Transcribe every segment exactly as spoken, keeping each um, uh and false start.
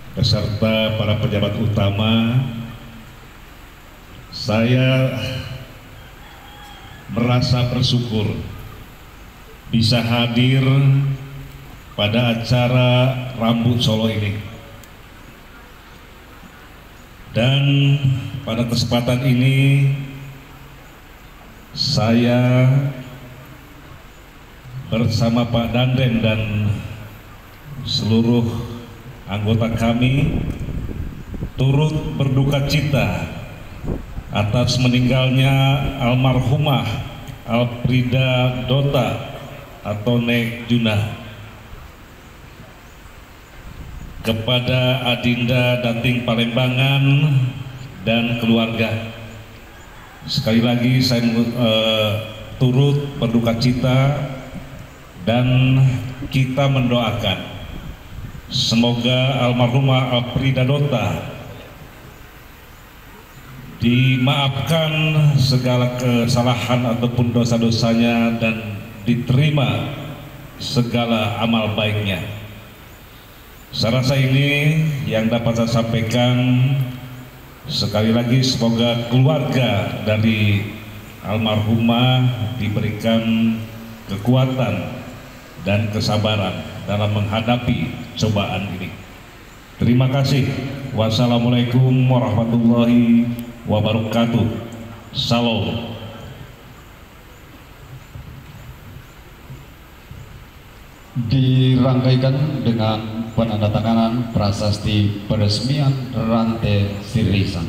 beserta para pejabat utama, saya merasa bersyukur bisa hadir pada acara Rambut Solo ini. Dan pada kesempatan ini saya bersama Pak Dandim dan seluruh anggota kami turut berduka cita atas meninggalnya almarhumah Alprida Dota atau Nek Junah. Kepada Adinda Dating Palembangan dan keluarga, sekali lagi saya uh, turut berduka cita dan kita mendoakan semoga almarhumah Alprida Dota dimaafkan segala kesalahan ataupun dosa-dosanya dan diterima segala amal baiknya. Saya rasa ini yang dapat saya sampaikan. Sekali lagi semoga keluarga dari almarhumah diberikan kekuatan dan kesabaran dalam menghadapi cobaan ini. Terima kasih. Wassalamualaikum warahmatullahi wabarakatuh. Salam. Dirangkaikan dengan penandatanganan prasasti peresmian Rantai Sirisan.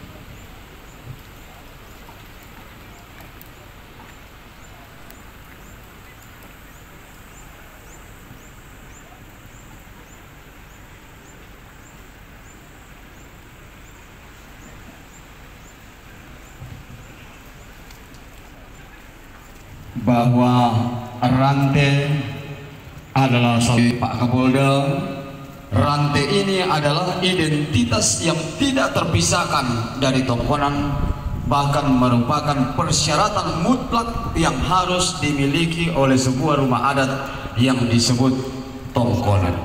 Bahwa rantai adalah Pak Kapolda, rantai ini adalah identitas yang tidak terpisahkan dari Tongkonan, bahkan merupakan persyaratan mutlak yang harus dimiliki oleh sebuah rumah adat yang disebut Tongkonan.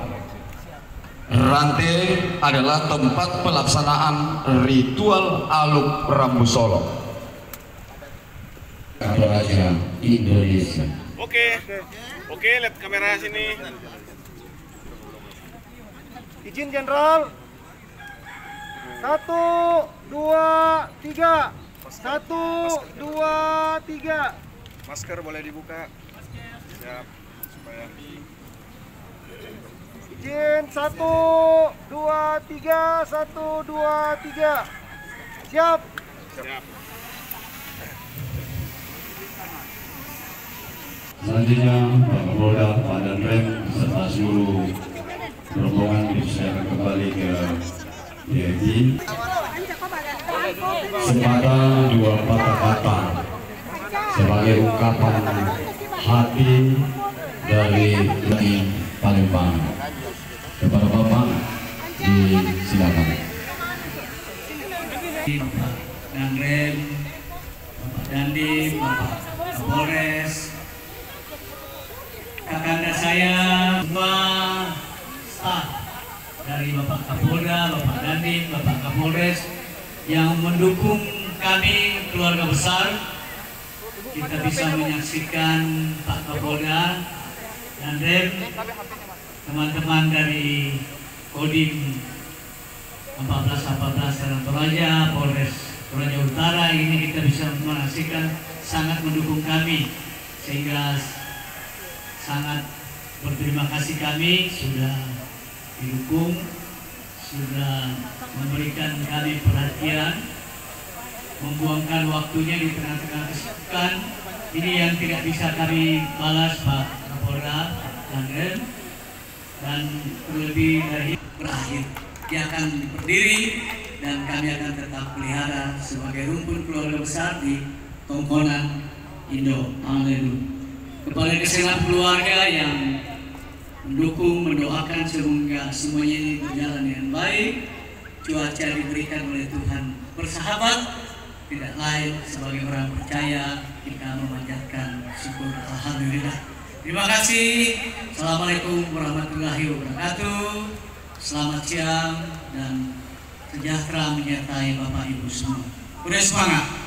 Rantai adalah tempat pelaksanaan ritual aluk Rambu Solo. Raja Indonesia. Oke, oke, lihat kamera sini. Izin Jenderal. Satu, dua, tiga. Satu, dua, tiga. Masker boleh dibuka. Siap, supaya. Izin satu, dua, tiga. Satu, dua, tiga. Siap. Siap. Selanjutnya Pak Kapolda, Pak Danrem serta seluruh rombongan dipersilakan kembali ke V I P. Semata dua patah kata sebagai ungkapan hati dari Dating Palembang. Kepada Bapak disilakan. Bapak Danrem, Bapak Dandim, Bapak Kapolres, kakanda saya, semua staf dari Bapak Kapolda, Bapak Dandim, Bapak Kapolres yang mendukung kami keluarga besar. Kita bisa menyaksikan Pak Kapolda, Dandim, teman-teman dari Kodim empat belas empat belas dan Toraja, Polres Toraja Utara ini kita bisa menyaksikan sangat mendukung kami, sehingga sangat berterima kasih kami sudah didukung, sudah memberikan kami perhatian, membuangkan waktunya di tengah-tengah kesibukan ini yang tidak bisa kami balas Pak Kapolda, Pak Danrem, dan terlebih dari berakhir. Dia akan berdiri dan kami akan tetap pelihara sebagai rumpun keluarga besar di Tongkonan Indo. Haleluya. Kepada keseluruhan keluarga yang mendukung, mendoakan semoga semuanya ini berjalan dengan baik, cuaca diberikan oleh Tuhan bersahabat, tidak lain sebagai orang percaya kita memanjatkan syukur alhamdulillah. Terima kasih. Assalamualaikum warahmatullahi wabarakatuh. Selamat siang dan sejahtera menyertai Bapak Ibu semua. Udah semangat.